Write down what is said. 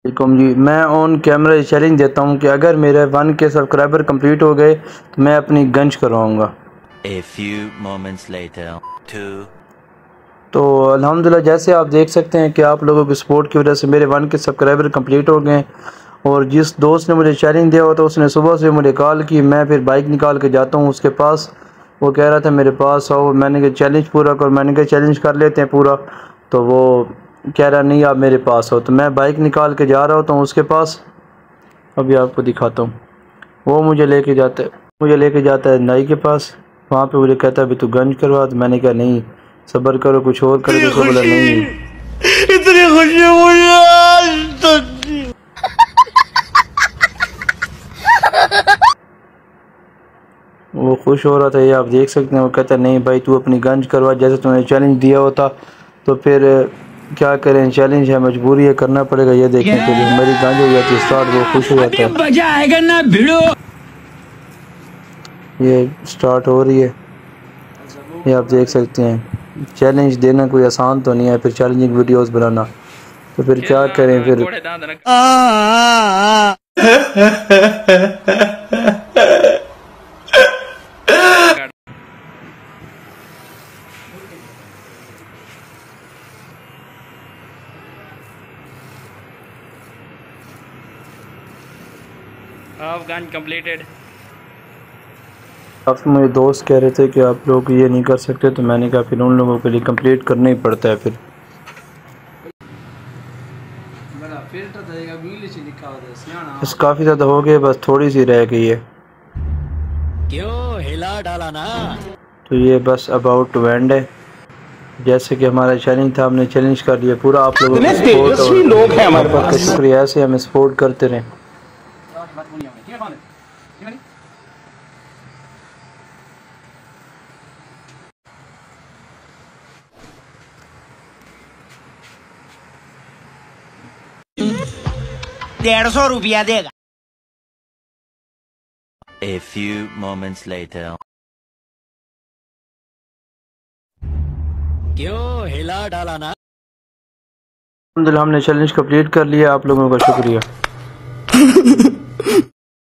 वालेकुम जी। मैं on camera challenge देता हूँ कि अगर मेरे 1 के सब्सक्राइबर कंप्लीट हो गए तो मैं अपनी गंज करवाऊँगा। A few moments later, 2 तो अल्हम्दुलिल्लाह जैसे आप देख सकते हैं कि आप लोगों की सपोर्ट की वजह से मेरे 1 के सब्सक्राइबर कंप्लीट हो गए। और जिस दोस्त ने मुझे चैलेंज दिया हुआ था उसने सुबह से मुझे कॉल की। मैं फिर बाइक निकाल के जाता हूँ उसके पास। वो कह रहा था मेरे पास आओ। मैंने कहा चैलेंज पूरा कर। मैंने कहा चैलेंज कर लेते हैं पूरा। तो वो कह रहा नहीं आप मेरे पास हो। तो मैं बाइक निकाल के जा रहा होता हूँ उसके पास। अभी आपको दिखाता हूँ। वो मुझे लेके जाता है नाई के पास। वहाँ पे मुझे कहता है अभी तू गंज करवा। तो मैंने कहा नहीं सब्र करो कुछ और करो। तो बोला नहीं इतनी खुशी मुझे आज तक नहीं। वो खुश हो रहा था, ये आप देख सकते हैं। वो कहता है नहीं भाई तू अपनी गंज करवा जैसे तूने चैलेंज दिया होता। तो फिर क्या करें, चैलेंज है, मजबूरी है, करना पड़ेगा। ये देखने के लिए मेरी गंज हो जाती है स्टार्ट। वो खुश हो जाता है। मजा आएगा ना भिड़ो। ये स्टार्ट हो रही है, ये आप देख सकते हैं। चैलेंज देना कोई आसान तो नहीं है, फिर चैलेंजिंग वीडियोस बनाना। तो फिर क्या करें फिर। Afghan completed. काफ़ी मेरे दोस्त कह रहे थे कि आप लोग ये नहीं कर सकते। तो मैंने कहा फिर उन लोगों के लिए कंप्लीट करना ही पड़ता है। फिर बस काफ़ी ज़्यादा हो गए, बस थोड़ी सी रह गई है। क्यों हिला डाला ना। तो ये बस अबाउट टू एंड है। जैसे कि हमारा चैलेंज था, हमने चैलेंज कर लिया पूरा। आप लोगों का सपोर्ट और लोग हैं हमारे मोहब्बत का शुक्रिया। ऐसे हमें सपोर्ट करते रहें। ₹150 देगा। A few moments later. क्यों हिला डाला ना। अल्हम्दुलिल्लाह हमने चैलेंज कंप्लीट कर लिया। आप लोगों का शुक्रिया।